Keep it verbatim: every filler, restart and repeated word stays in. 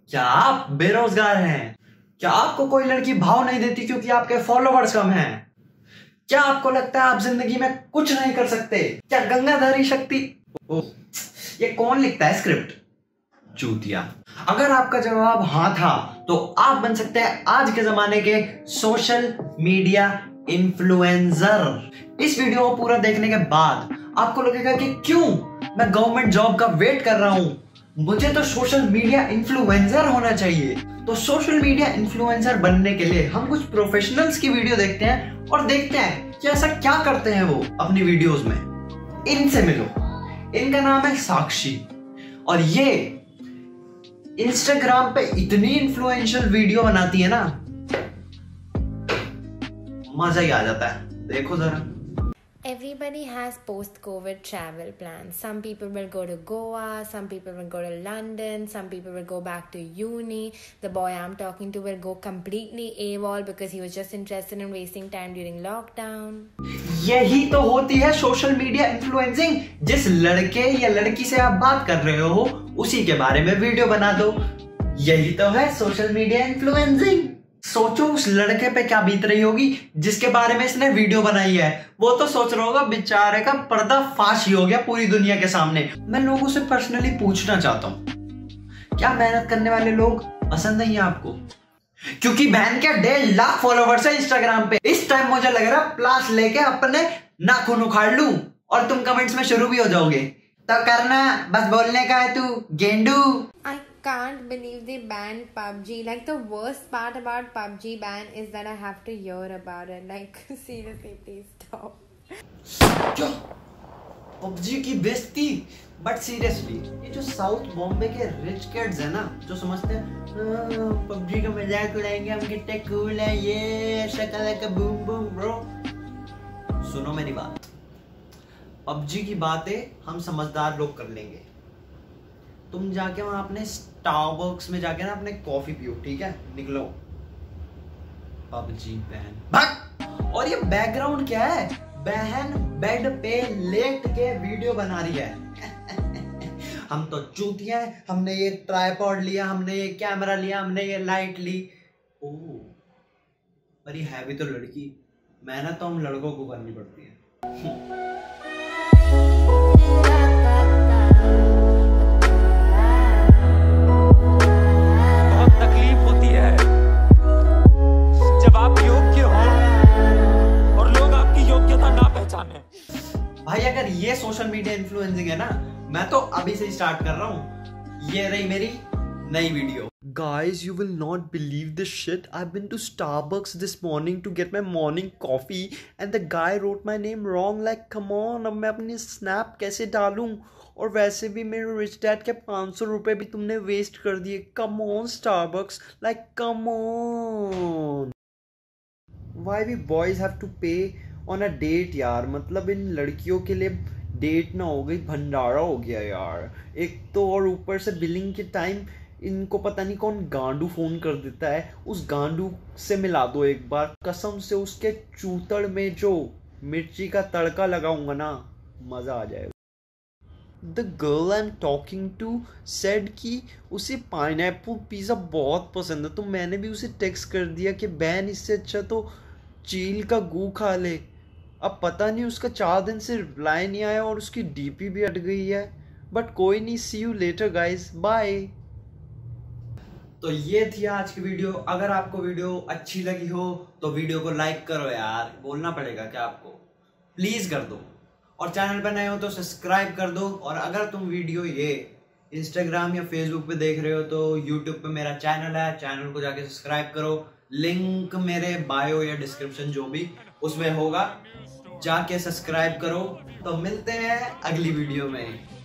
क्या आप बेरोजगार हैं? क्या आपको कोई लड़की भाव नहीं देती क्योंकि आपके फॉलोवर्स कम हैं? क्या आपको लगता है आप जिंदगी में कुछ नहीं कर सकते? क्या गंगाधारी शक्ति? ओह, ये कौन लिखता है स्क्रिप्ट? चूतिया। अगर आपका जवाब हाँ था तो आप बन सकते हैं आज के जमाने के सोशल मीडिया इन्फ्लुएंसर। इस वीडियो को पूरा देखने के बाद आपको लगेगा कि क्यों मैं गवर्नमेंट जॉब का वेट कर रहा हूं, मुझे तो सोशल मीडिया इन्फ्लुएंसर होना चाहिए। तो सोशल मीडिया इन्फ्लुएंसर बनने के लिए हम कुछ प्रोफेशनल्स की वीडियो देखते हैं और देखते हैं कि ऐसा क्या करते हैं वो अपनी वीडियोस में। इनसे मिलो। इनका नाम है साक्षी और ये इंस्टाग्राम पे इतनी इन्फ्लुएंशियल वीडियो बनाती है ना, मजा ही आ जाता है। देखो जरा। Everybody has post-COVID travel plans. Some people will go to Goa, some people will go to London, some people will go back to uni. The boy I'm talking to will go completely AWOL because he was just interested in wasting time during lockdown. यही तो होती है social media influencing. जिस लड़के या लड़की से आप बात कर रहे हो उसी के बारे में वीडियो बना दो। यही तो है सोशल मीडिया इन्फ्लुएंसिंग। सोचो उस लड़के पे क्या बीत रही होगी जिसके बारे में इसने वीडियो बनाई है। वो तो सोच रहा होगा बेचारे का पर्दा फाश ही हो गया पूरी दुनिया के सामने। मैं लोगों से पर्सनली पूछना चाहता हूँ, क्या मेहनत करने वाले लोग पसंद नहीं है आपको? क्योंकि बहन के डेढ़ लाख फॉलोवर्स है इंस्टाग्राम पे। इस टाइम मुझे लग रहा है प्लास लेके अपने नाखून उखाड़ लूं और तुम कमेंट्स में शुरू भी हो जाओगे। तो करना, बस बोलने का है तू गेंडू। Can't believe they banned P U B G. Like, the worst part about P U B G ban is that I have to hear about it. Like, seriously, please stop. क्या पबजी की बेइज्जती? But seriously ये जो south Bombay के rich kids है ना, जो समझते हैं पबजी का मजाक उड़ाएंगे, हम कितने कूल हैं, ये शक्ल का बूम बूम ब्रो। सुनो मेरी बात, पबजी की बातें हम समझदार लोग कर लेंगे। तुम जाके वहां अपने स्टारबक्स में जाके ना अपने कॉफी पियो, ठीक है? निकलो। पबजी बैन भाग। और ये बैकग्राउंड क्या है? बहन बेड पे लेट के वीडियो बना रही है। हम तो चूतिया हैं, हमने ये ट्राइपॉड लिया, हमने ये कैमरा लिया, हमने ये लाइट ली। ओह, पर ये है भी तो लड़की। मेहनत तो हम लड़कों को करनी पड़ती है। भाई अगर ये सोशल मीडिया इन्फ्लुएंसिंग है ना, मैं तो अभी से स्टार्ट कर रहा हूँ। ये रही मेरी नई video. Guys, you will not believe this shit. I've been to Starbucks this morning to get my morning coffee and the guy wrote my name wrong. Like, come on, अब मैं अपनी स्नैप कैसे डालूं? और वैसे भी मेरे रिच डैड के पाँच सौ रुपए भी तुमने वेस्ट कर दिए। Come on Starbucks, like come on. Why we boys have to pay on a date यार? मतलब इन लड़कियों के लिए डेट ना हो गई, भंडारा हो गया यार एक तो। और ऊपर से बिलिंग के टाइम इनको पता नहीं कौन गांडू फोन कर देता है। उस गांडू से मिला दो एक बार, कसम से उसके चूतड़ में जो मिर्ची का तड़का लगाऊंगा ना, मजा आ जाएगा। The girl I'm talking to said कि उसे पाइनएप्पल पिज़्ज़ा बहुत पसंद है, तो मैंने भी उसे टेक्स्ट कर दिया कि बहन इससे अच्छा तो चील का गू खा ले। अब पता नहीं उसका चार दिन से रिप्लाई नहीं आया और उसकी डीपी भी हट गई है। बट कोई नहीं, see you later guys, bye. तो ये थी आज की वीडियो। अगर आपको वीडियो अच्छी लगी हो तो वीडियो को लाइक करो यार, बोलना पड़ेगा क्या आपको, प्लीज कर दो। और चैनल पर नए हो तो सब्सक्राइब कर दो। और अगर तुम वीडियो ये इंस्टाग्राम या फेसबुक पे देख रहे हो तो यूट्यूब पे मेरा चैनल है, चैनल को जाके सब्सक्राइब करो। लिंक मेरे बायो या डिस्क्रिप्शन जो भी उसमें होगा, जाके सब्सक्राइब करो। तो मिलते हैं अगली वीडियो में।